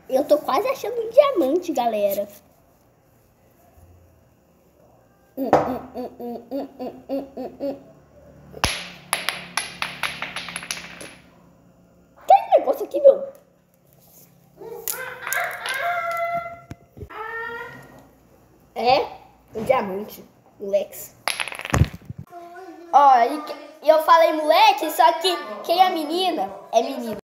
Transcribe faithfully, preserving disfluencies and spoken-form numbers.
Eu tô quase achando um diamante, galera. Hum, hum, hum, hum, hum, hum, hum, hum, hum. Tem negócio aqui, meu. É, um diamante, moleque. Ó, e eu falei moleque, só que quem é menina é menina.